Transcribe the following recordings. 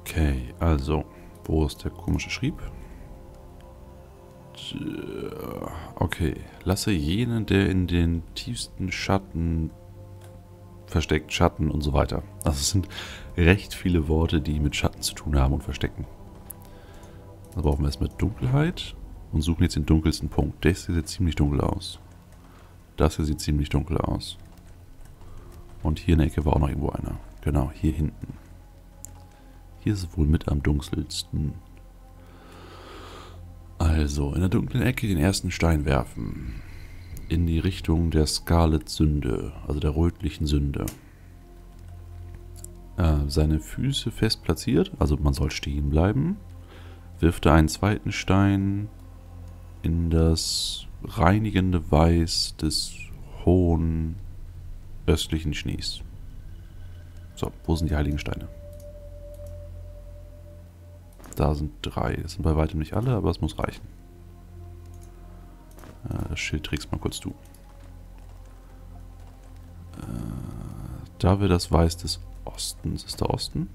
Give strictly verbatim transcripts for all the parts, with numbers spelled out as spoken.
Okay, also, wo ist der komische Schrieb? Okay, lasse jenen, der in den tiefsten Schatten versteckt, Schatten und so weiter. Also es sind recht viele Worte, die mit Schatten zu tun haben und Verstecken. Da brauchen wir erstmal Dunkelheit und suchen jetzt den dunkelsten Punkt. Das hier sieht ziemlich dunkel aus. Das hier sieht ziemlich dunkel aus. Und hier in der Ecke war auch noch irgendwo einer. Genau, hier hinten. Hier ist es wohl mit am dunkelsten. Also, in der dunklen Ecke den ersten Stein werfen. In die Richtung der Scarlet Sünde, also der rötlichen Sünde. Äh, seine Füße fest platziert, also man soll stehen bleiben. Wirft er einen zweiten Stein in das reinigende Weiß des hohen östlichen Schnees. So, wo sind die heiligen Steine? Da sind drei. Das sind bei weitem nicht alle, aber es muss reichen. Äh, das Schild trägst mal kurz du. Äh, da wäre das Weiß des Ostens. Ist der Osten?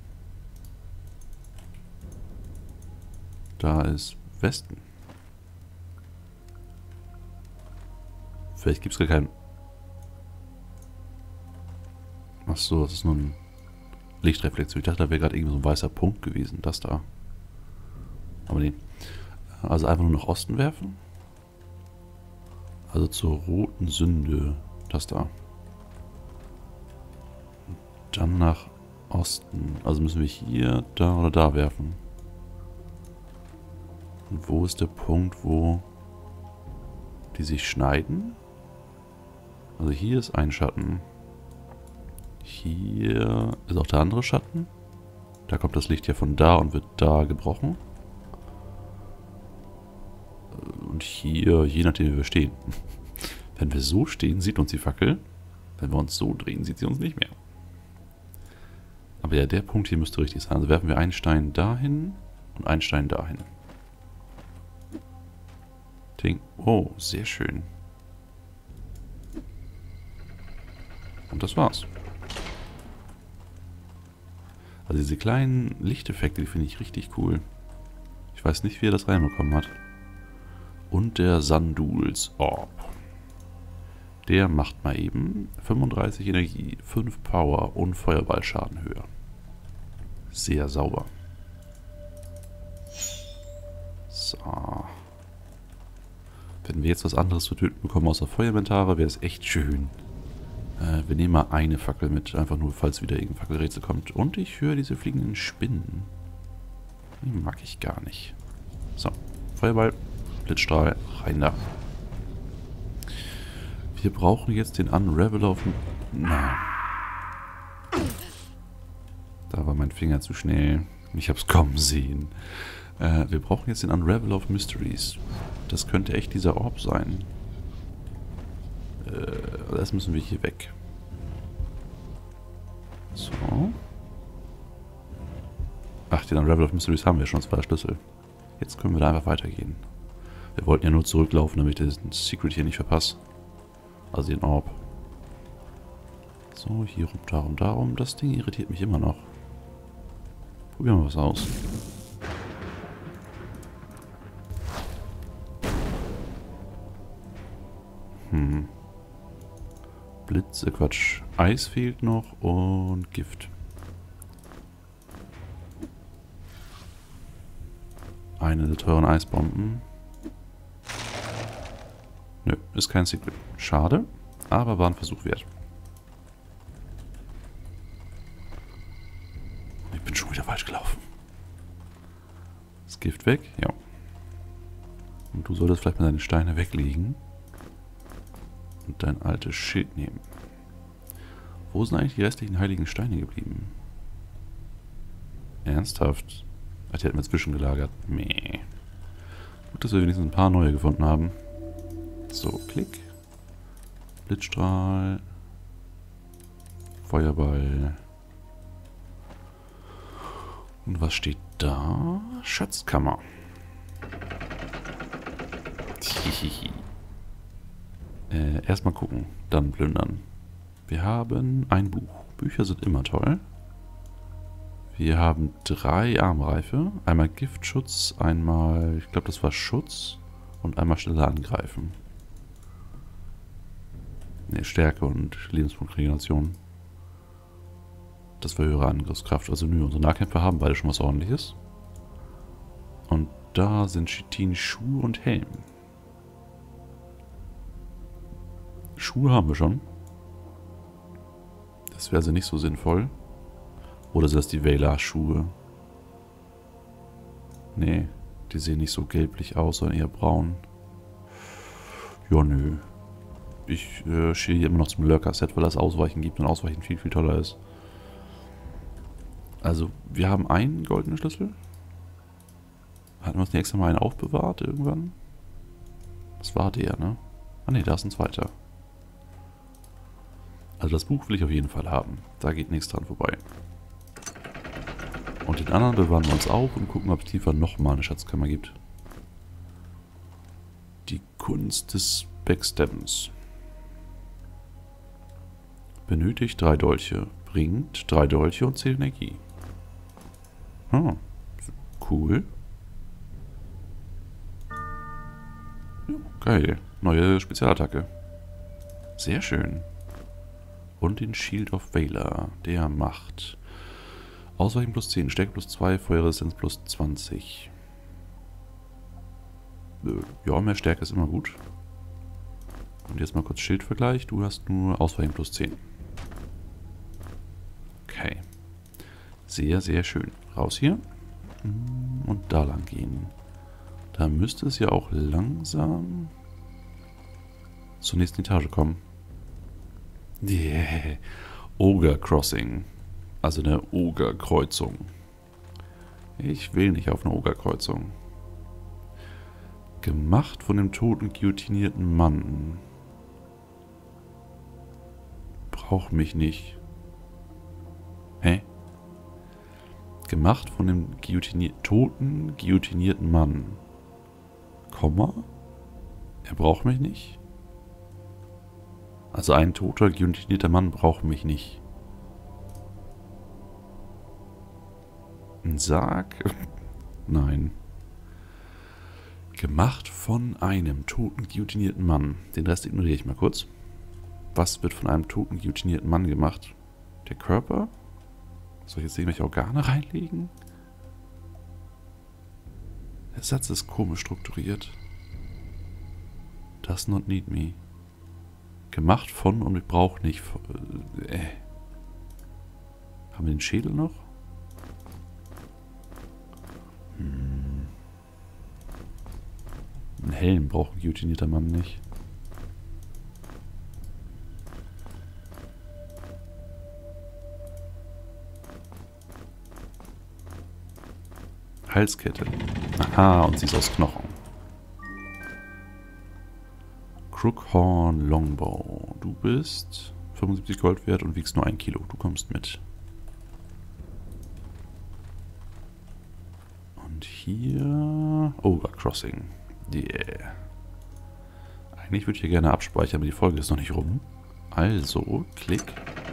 Da ist Westen. Vielleicht gibt es gar keinen... Achso, das ist nur ein Lichtreflexion. Ich dachte, da wäre gerade irgendwie so ein weißer Punkt gewesen. Das da. Aber nee. Also einfach nur nach Osten werfen. Also zur roten Sünde. Das da. Und dann nach Osten. Also müssen wir hier, da oder da werfen. Und wo ist der Punkt, wo die sich schneiden? Also hier ist ein Schatten. Hier ist auch der andere Schatten. Da kommt das Licht ja von da und wird da gebrochen. Und hier, je nachdem wie wir stehen. Wenn wir so stehen, sieht uns die Fackel. Wenn wir uns so drehen, sieht sie uns nicht mehr. Aber ja, der Punkt hier müsste richtig sein. Also werfen wir einen Stein dahin und einen Stein dahin. Ding. Oh, sehr schön. Und das war's. Also diese kleinen Lichteffekte, die finde ich richtig cool. Ich weiß nicht, wie er das reinbekommen hat. Und der Sanduls Orb. Der macht mal eben fünfunddreißig Energie, fünf Power und Feuerballschaden höher. Sehr sauber. So. Wenn wir jetzt was anderes zu töten bekommen außer Feuermentare, wäre es echt schön. Äh, wir nehmen mal eine Fackel mit, einfach nur, falls wieder irgendein Fackelrätsel kommt. Und ich höre diese fliegenden Spinnen. Die mag ich gar nicht. So, Feuerball. Blitzstrahl, rein da. Wir brauchen jetzt den Unravel auf... Na. Da war mein Finger zu schnell. Ich hab's kommen sehen. Äh, wir brauchen jetzt den Unravel of Mysteries. Das könnte echt dieser Orb sein. Äh, das müssen wir hier weg. So. Ach, den Unravel of Mysteries haben wir schon, zwei Schlüssel. Jetzt können wir da einfach weitergehen. Wir wollten ja nur zurücklaufen, damit ich den Secret hier nicht verpasse. Also den Orb. So, hier rum, darum, darum. Das Ding irritiert mich immer noch. Probieren wir was aus. Hm. Blitze, Quatsch. Eis fehlt noch und Gift. Eine der teuren Eisbomben. Nö, ist kein Secret. Schade, aber war ein Versuch wert. Ich bin schon wieder falsch gelaufen. Das Gift weg, ja. Und du solltest vielleicht mal deine Steine weglegen. Und dein altes Schild nehmen. Wo sind eigentlich die restlichen heiligen Steine geblieben? Ernsthaft? Ach, die hätten wir zwischengelagert. Meh. Gut, dass wir wenigstens ein paar neue gefunden haben. So, Klick. Blitzstrahl. Feuerball. Und was steht da? Schatzkammer. äh, erstmal gucken, dann plündern. Wir haben ein Buch. Bücher sind immer toll. Wir haben drei Armreife. Einmal Giftschutz, einmal, ich glaube, das war Schutz und einmal schneller angreifen. Ne, Stärke und Lebenspunktregeneration. Das war höhere Angriffskraft. Also nö, unsere Nahkämpfer haben beide schon was Ordentliches. Und da sind Chitin Schuhe und Helm. Schuhe haben wir schon. Das wäre also nicht so sinnvoll. Oder sind das die Vela-Schuhe? Nee, die sehen nicht so gelblich aus, sondern eher braun. Ja, nö. Ich äh, stehe hier immer noch zum Lurker-Set, weil das Ausweichen gibt und Ausweichen viel, viel toller ist. Also, wir haben einen goldenen Schlüssel. Hatten wir uns nicht extra mal einen aufbewahrt irgendwann? Das war der, ne? Ah ne, da ist ein zweiter. Also das Buch will ich auf jeden Fall haben. Da geht nichts dran vorbei. Und den anderen bewahren wir uns auf und gucken, ob es tiefer nochmal eine Schatzkammer gibt. Die Kunst des Backstabbens. Benötigt drei Dolche. Bringt drei Dolche und zehn Energie. Hm. Cool. Ja, geil. Neue Spezialattacke. Sehr schön. Und den Shield of Valor. Der macht Ausweichen plus zehn, Stärke plus zwei, Feuerresistenz plus zwanzig. Ja, mehr Stärke ist immer gut. Und jetzt mal kurz Schildvergleich. Du hast nur Ausweichen plus zehn. Okay. Sehr, sehr schön. Raus hier. Und da lang gehen. Da müsste es ja auch langsam zur nächsten Etage kommen. Yeah. Ogre Crossing. Also eine Ogre-Kreuzung. Ich will nicht auf eine Ogre-Kreuzung. Gemacht von dem toten, guillotinierten Mann. Braucht mich nicht. Hä? Gemacht von dem guillotinier toten, guillotinierten Mann. Komma? Er braucht mich nicht? Also ein toter, guillotinierter Mann braucht mich nicht. Ein Sarg? Nein. Gemacht von einem toten, guillotinierten Mann. Den Rest ignoriere ich mal kurz. Was wird von einem toten, guillotinierten Mann gemacht? Der Körper? Soll ich jetzt irgendwelche Organe reinlegen? Der Satz ist komisch strukturiert. Does not need me. Gemacht von und ich brauche nicht. Äh. Haben wir den Schädel noch? Hm. Einen Helm braucht ein guillotinierter Mann nicht. Halskette. Aha, und sie ist aus Knochen. Crookhorn Longbow. Du bist fünfundsiebzig Gold wert und wiegst nur ein Kilo. Du kommst mit. Und hier... Ogre Crossing. Yeah. Eigentlich würde ich hier gerne abspeichern, aber die Folge ist noch nicht rum. Also, klick.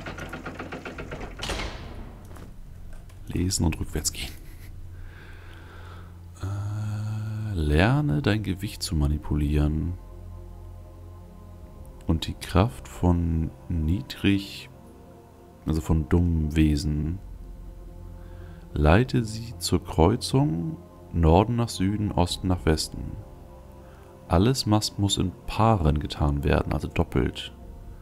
Lesen und rückwärts gehen. Äh, lerne dein Gewicht zu manipulieren. Und die Kraft von niedrig, also von dummen Wesen. Leite sie zur Kreuzung Norden nach Süden, Osten nach Westen. Alles muss in Paaren getan werden, also doppelt.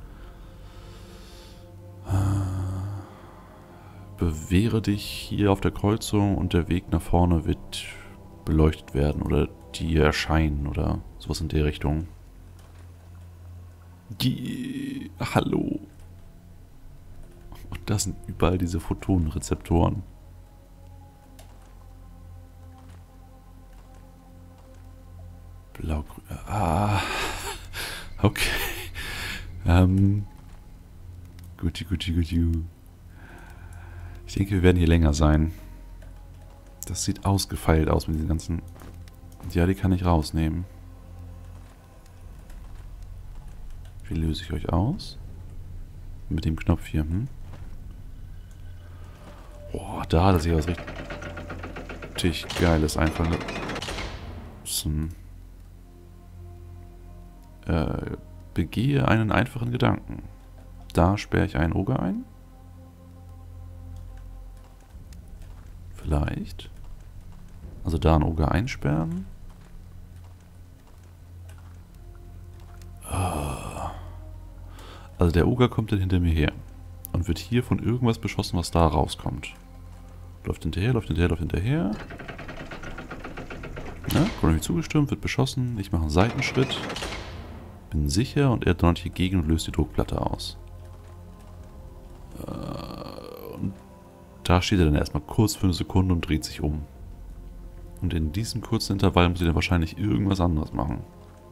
Bewähre dich hier auf der Kreuzung und der Weg nach vorne wird beleuchtet werden oder dir erscheinen oder sowas in der Richtung. Die, hallo. Und das sind überall diese Photonenrezeptoren. Blau-grün. Ah. Okay. Ähm. Guti, guti, guti. Ich denke, wir werden hier länger sein. Das sieht ausgefeilt aus mit diesen ganzen... Ja, die kann ich rausnehmen. Wie löse ich euch aus? Mit dem Knopf hier, hm? Boah, da hat er sich was richtig Geiles einfallen lassen. Äh, begehe einen einfachen Gedanken. Da sperre ich einen Oger ein. Vielleicht. Also da einen Oger einsperren. Also der Oger kommt dann hinter mir her. Und wird hier von irgendwas beschossen, was da rauskommt. Läuft hinterher, läuft hinterher, läuft hinterher. Ja, kommt irgendwie zugestürmt, wird beschossen. Ich mache einen Seitenschritt. Bin sicher und er donnert hier gegen und löst die Druckplatte aus. Und da steht er dann erstmal kurz für eine Sekunde und dreht sich um. Und in diesem kurzen Intervall muss ich dann wahrscheinlich irgendwas anderes machen.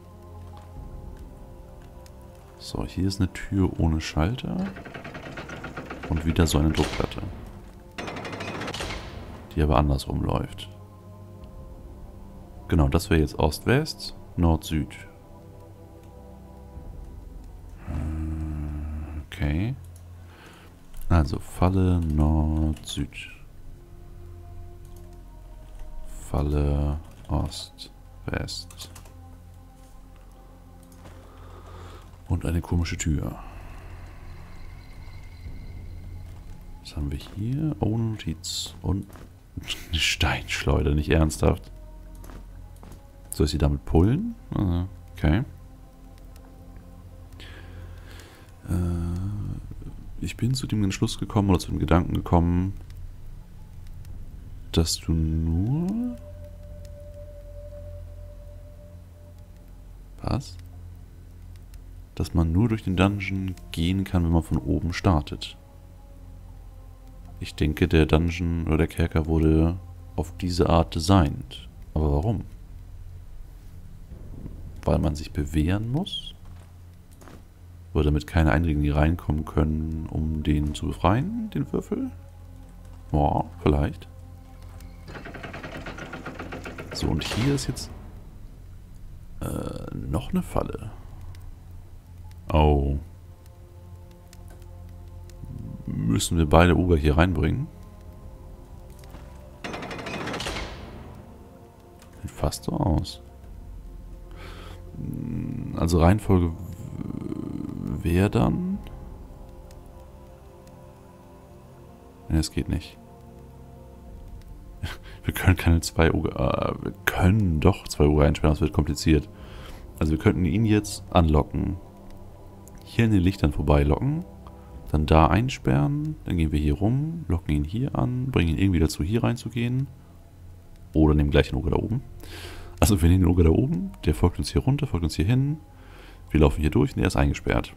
So, hier ist eine Tür ohne Schalter. Und wieder so eine Druckplatte. Die aber andersrum läuft. Genau, das wäre jetzt Ost-West, Nord-Süd. Okay. Also Falle Nord-Süd. Falle Ost-West. Und eine komische Tür. Was haben wir hier? Oh, Notiz. Und eine Steinschleuder, nicht ernsthaft. Soll ich sie damit pullen? Okay. Ich bin zu dem Entschluss gekommen, oder zu dem Gedanken gekommen, dass du nur... Was? Dass man nur durch den Dungeon gehen kann, wenn man von oben startet. Ich denke, der Dungeon oder der Kerker wurde auf diese Art designt. Aber warum? Weil man sich bewähren muss? Oder damit keine Eindringlinge reinkommen können, um den zu befreien, den Würfel? Ja, vielleicht. So, und hier ist jetzt äh, noch eine Falle. Oh. Müssen wir beide Oger hier reinbringen? Sieht fast so aus. Also Reihenfolge wäre dann... Ne, es geht nicht. Wir können keine zwei Oger... Äh, wir können doch zwei Oger einsperren, das wird kompliziert. Also wir könnten ihn jetzt anlocken. Hier in den Lichtern vorbeilocken. Dann da einsperren. Dann gehen wir hier rum, locken ihn hier an, bringen ihn irgendwie dazu, hier reinzugehen. Oder nehmen gleich den Oger da oben. Also wir nehmen den Oger da oben, der folgt uns hier runter, folgt uns hier hin. Wir laufen hier durch und er ist eingesperrt.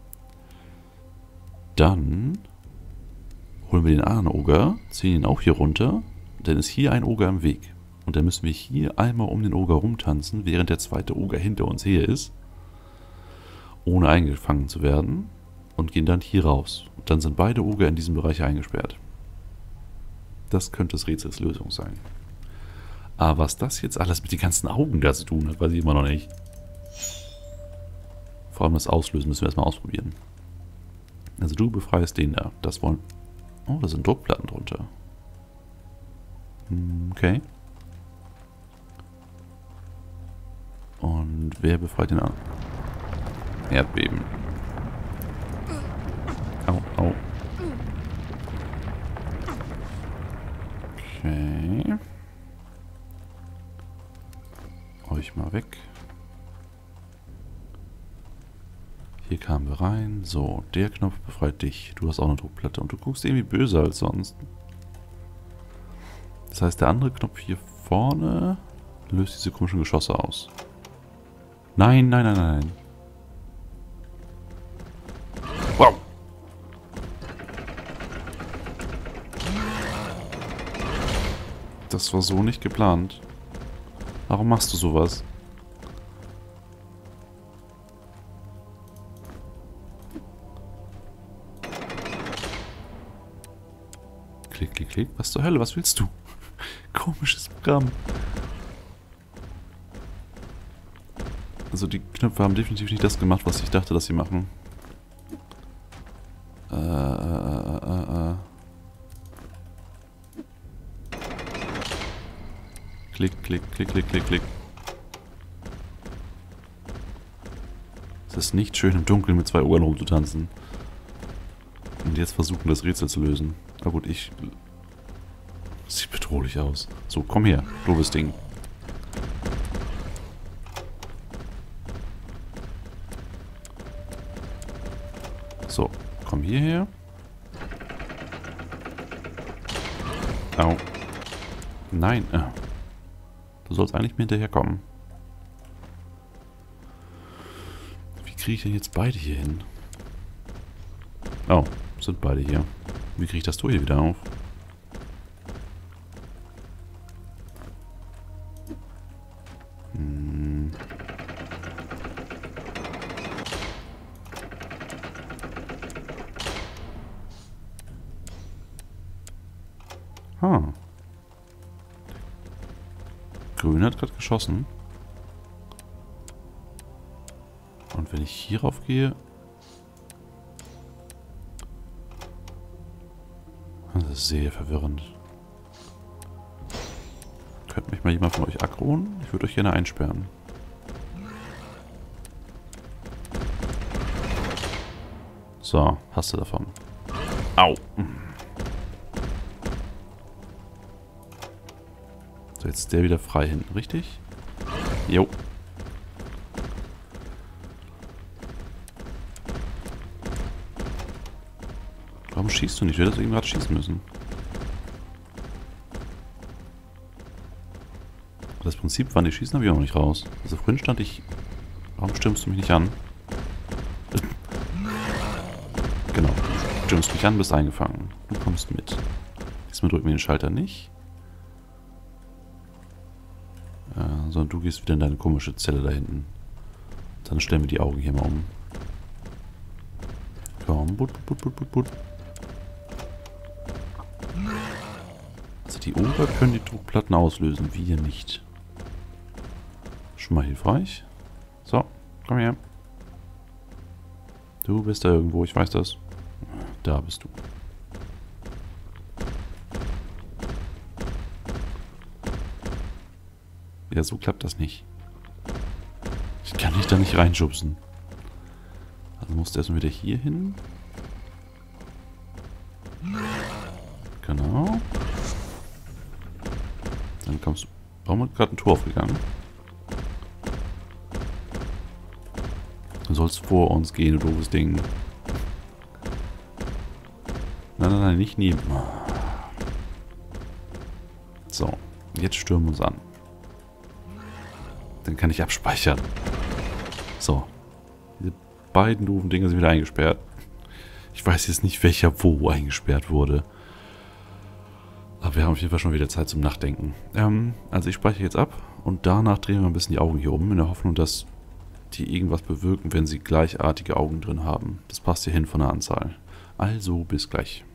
Dann holen wir den anderen Oger, ziehen ihn auch hier runter. Dann ist hier ein Oger im Weg. Und dann müssen wir hier einmal um den Oger rumtanzen, während der zweite Oger hinter uns her ist. Ohne eingefangen zu werden. Und gehen dann hier raus. Und dann sind beide Oger in diesem Bereich eingesperrt. Das könnte das Rätsels Lösung sein. Aber was das jetzt alles mit den ganzen Augen da zu tun hat, weiß ich immer noch nicht. Vor allem das Auslösen müssen wir erstmal ausprobieren. Also du befreist den da. Das wollen... Oh, da sind Druckplatten drunter. Okay. Und wer befreit den an? Erdbeben. Au, au. Okay. Euch mal weg. Hier kamen wir rein. So, der Knopf befreit dich. Du hast auch eine Druckplatte und du guckst irgendwie böser als sonst. Das heißt, der andere Knopf hier vorne löst diese komischen Geschosse aus. Nein, nein, nein, nein. Wow. Das war so nicht geplant. Warum machst du sowas? Klick, klick, klick. Was zur Hölle? Was willst du? Komisches Programm. Also die Knöpfe haben definitiv nicht das gemacht, was ich dachte, dass sie machen. Äh, äh, äh, äh. Klick, klick, klick, klick, klick, klick. Es ist nicht schön im Dunkeln mit zwei Ogern rumzutanzen. Und jetzt versuchen, das Rätsel zu lösen. Na gut, ich... Das sieht bedrohlich aus. So, komm her, doofes Ding. So, komm hierher. Au. Nein. Äh. Du sollst eigentlich mir hinterherkommen. Wie kriege ich denn jetzt beide hier hin? Oh, sind beide hier. Wie kriege ich das Tor hier wieder auf? Hm. Ah. Grün hat gerade geschossen. Und wenn ich hierauf gehe... Das ist sehr verwirrend. Könnte mich mal jemand von euch aggroen? Ich würde euch gerne einsperren. So, hast du davon. Au! So, jetzt ist der wieder frei hinten, richtig? Jo. Warum schießt du nicht? Du hättest eben gerade schießen müssen. Das Prinzip, wann die schießen, habe ich auch noch nicht raus. Also vorhin stand ich... Warum stürmst du mich nicht an? Genau. Du stürmst mich an, bist eingefangen. Du kommst mit. Diesmal drücken wir den Schalter nicht. Äh, sondern du gehst wieder in deine komische Zelle da hinten. Dann stellen wir die Augen hier mal um. Komm, but, but, but, but, but. Also die Ober können die Druckplatten auslösen, wir nicht. Schon mal hilfreich. So, komm her. Du bist da irgendwo, ich weiß das. Da bist du. Ja, so klappt das nicht. Ich kann dich da nicht reinschubsen. Also musst du erstmal wieder hier hin. Genau. Dann kommst du... Warum hat gerade ein Tor aufgegangen? Du sollst vor uns gehen, du doofes Ding. Nein, nein, nein, nicht neben. So, jetzt stürmen wir uns an. Dann kann ich abspeichern. So. Diese beiden doofen Dinge sind wieder eingesperrt. Ich weiß jetzt nicht, welcher wo eingesperrt wurde. Aber wir haben auf jeden Fall schon wieder Zeit zum Nachdenken. Ähm, also ich speichere jetzt ab und danach drehen wir ein bisschen die Augen hier um, in der Hoffnung, dass die irgendwas bewirken, wenn sie gleichartige Augen drin haben. Das passt hier hin von der Anzahl. Also bis gleich.